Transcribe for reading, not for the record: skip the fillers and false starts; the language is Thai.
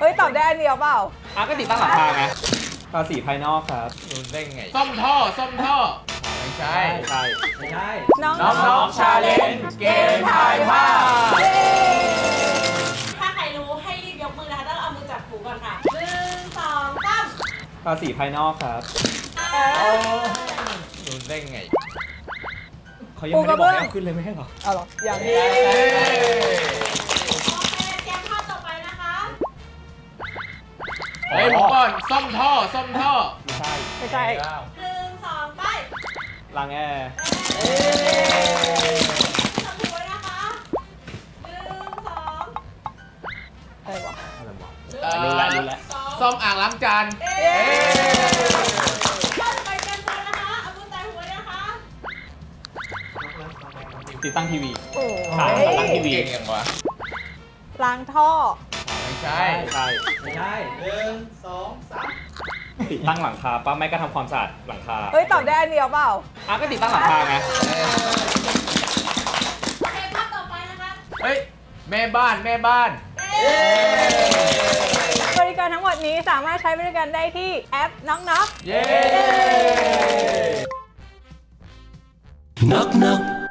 เฮ้ยตอบได้อันเดียวเปล่าก็ติดตั้งหลังคาไงภาษีภายนอกครับดูได้ไงซ่อมท่อไม่ใช่ไม่ใช่น้องชาเลนจ์เกมทายภาพถ้าใครรู้ให้รีบยกมือนะคะต้องเอามือจับหูก่อนค่ะ1 2 3 ภาษีภายนอกครับดูได้ไงเขายังไม่ได้บอกให้ขึ้นเลยไม่ใช่หรอเอาหรออย่างนี้โอเคเตรียมภาพต่อไปนะคะผมก่อนซ่อมท่อไม่ใช่ 1 2 ไปล้างแอร์จับหูไว้นะคะ1 2 อะไรวะรู้แล้วซ่อมอ่างล้างจานไปกันก่อนนะคะเอามือแตะหูไว้นะคะติดตั้งทีวีติดตั้งทีวีเก่งยังวะล้างท่อไม่ใช่ 1 2 3ติดตั้งหลังคาป้าไม่ก็ทำความสะอาดหลังคาเฮ้ยตอบได้อันเดียวเปล่าก็ติดตั้งหลังคาไงโอเคภาพต่อไปนะคะเฮ้ยแม่บ้านบริการทั้งหมดนี้สามารถใช้บริการได้ที่แอปน็อกน็อกเย้ Knock knock